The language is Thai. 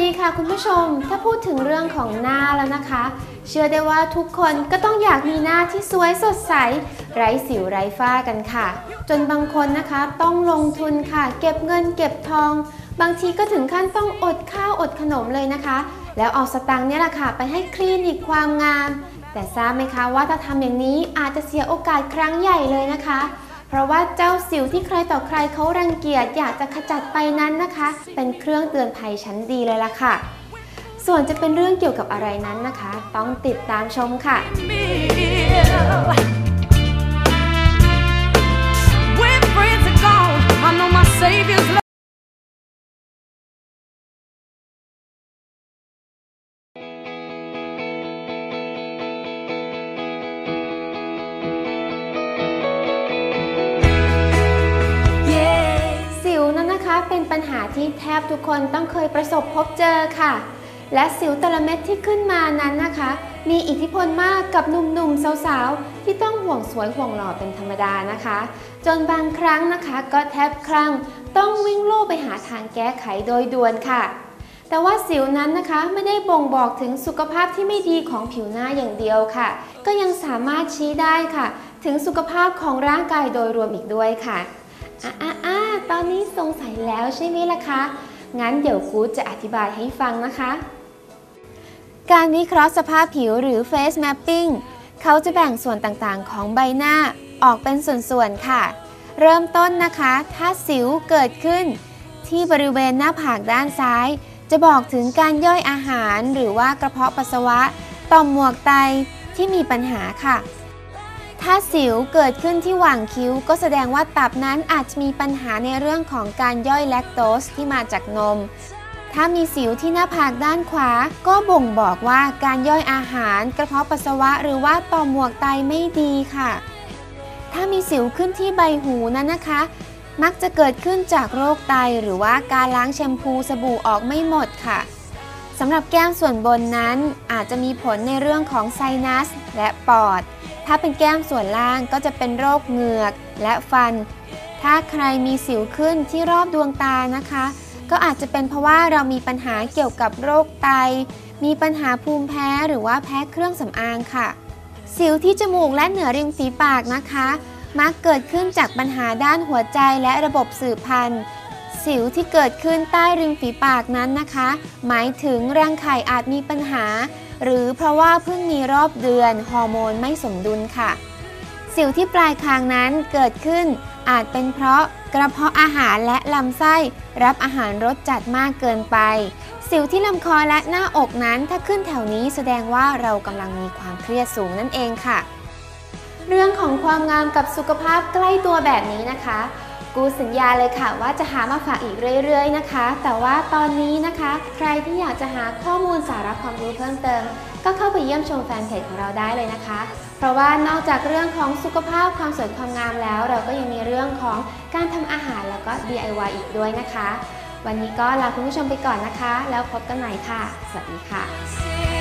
ดีค่ะคุณผู้ชมถ้าพูดถึงเรื่องของหน้าแล้วนะคะเชื่อได้ว่าทุกคนก็ต้องอยากมีหน้าที่สวยสดใสไร้สิวไร้ฝ้ากันค่ะจนบางคนนะคะต้องลงทุนค่ะเก็บเงินเก็บทองบางทีก็ถึงขั้นต้องอดข้าวอดขนมเลยนะคะแล้วเอาสตางค์เนี่ยแหละค่ะไปให้คลินิกความงามแต่ทราบไหมคะว่าถ้าทำอย่างนี้อาจจะเสียโอกาสครั้งใหญ่เลยนะคะเพราะว่าเจ้าสิวที่ใครต่อใครเขารังเกียจอยากจะขจัดไปนั้นนะคะเป็นเครื่องเตือนภัยชั้นดีเลยล่ะค่ะส่วนจะเป็นเรื่องเกี่ยวกับอะไรนั้นนะคะต้องติดตามชมค่ะเป็นปัญหาที่แทบทุกคนต้องเคยประสบพบเจอค่ะและสิวแต่ละเม็ดที่ขึ้นมานั้นนะคะมีอิทธิพลมากกับหนุ่มๆสาวๆที่ต้องห่วงสวยห่วงหล่อเป็นธรรมดานะคะจนบางครั้งนะคะก็แทบคลั่งต้องวิ่งโล่ไปหาทางแก้ไขโดยด่วนค่ะแต่ว่าสิวนั้นนะคะไม่ได้บ่งบอกถึงสุขภาพที่ไม่ดีของผิวหน้าอย่างเดียวค่ะก็ยังสามารถชี้ได้ค่ะถึงสุขภาพของร่างกายโดยรวมอีกด้วยค่ะตอนนี้สงสัยแล้วใช่ไหมล่ะคะงั้นเดี๋ยวกูจะอธิบายให้ฟังนะคะการวิเคราะห์สภาพผิวหรือ Face Mapping เขาจะแบ่งส่วนต่างๆของใบหน้าออกเป็นส่วนๆค่ะเริ่มต้นนะคะถ้าสิวเกิดขึ้นที่บริเวณหน้าผากด้านซ้ายจะบอกถึงการย่อยอาหารหรือว่ากระเพาะปัสสาวะต่อมหมวกไตที่มีปัญหาค่ะถ้าสิวเกิดขึ้นที่หว่างคิ้วก็แสดงว่าตับนั้นอาจจะมีปัญหาในเรื่องของการย่อยแลคโตสที่มาจากนมถ้ามีสิวที่หน้าผากด้านขวาก็บ่งบอกว่าการย่อยอาหารกระเพาะปัสสาวะหรือว่าต่อมหมวกไตไม่ดีค่ะถ้ามีสิวขึ้นที่ใบหูนั้นนะคะมักจะเกิดขึ้นจากโรคไตหรือว่าการล้างแชมพูสบู่ออกไม่หมดค่ะสำหรับแก้มส่วนบนนั้นอาจจะมีผลในเรื่องของไซนัสและปอดถ้าเป็นแก้มส่วนล่างก็จะเป็นโรคเหงือกและฟันถ้าใครมีสิวขึ้นที่รอบดวงตานะคะก็อาจจะเป็นเพราะว่าเรามีปัญหาเกี่ยวกับโรคไตมีปัญหาภูมิแพ้หรือว่าแพ้เครื่องสำอางค่ะสิวที่จมูกและเหนือริมฝีปากนะคะมักเกิดขึ้นจากปัญหาด้านหัวใจและระบบสืบพันธุ์สิวที่เกิดขึ้นใต้ริมฝีปากนั้นนะคะหมายถึงรังไข่อาจมีปัญหาหรือเพราะว่าเพิ่งมีรอบเดือนฮอร์โมนไม่สมดุลค่ะสิวที่ปลายคางนั้นเกิดขึ้นอาจเป็นเพราะกระเพาะอาหารและลำไส้รับอาหารรสจัดมากเกินไปสิวที่ลำคอและหน้าอกนั้นถ้าขึ้นแถวนี้แสดงว่าเรากำลังมีความเครียดสูงนั่นเองค่ะเรื่องของความงามกับสุขภาพใกล้ตัวแบบนี้นะคะกูสัญญาเลยค่ะว่าจะหามาฝากอีกเรื่อยๆนะคะแต่ว่าตอนนี้นะคะใครที่อยากจะหาข้อมูลสาระความรู้เพิ่มเติมก็เข้าไปเยี่ยมชมแฟนเพจของเราได้เลยนะคะเพราะว่านอกจากเรื่องของสุขภาพความสวยความงามแล้วเราก็ยังมีเรื่องของการทำอาหารแล้วก็ DIY อีกด้วยนะคะวันนี้ก็ลาคุณผู้ชมไปก่อนนะคะแล้วพบกันใหม่ค่ะสวัสดีค่ะ